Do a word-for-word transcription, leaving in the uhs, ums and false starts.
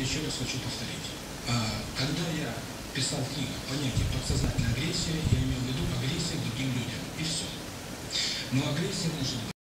еще раз хочу повторить. Когда я писал в книгах понятие подсознательная агрессия, я имел в виду агрессия к другим людям. И все. Но агрессия может быть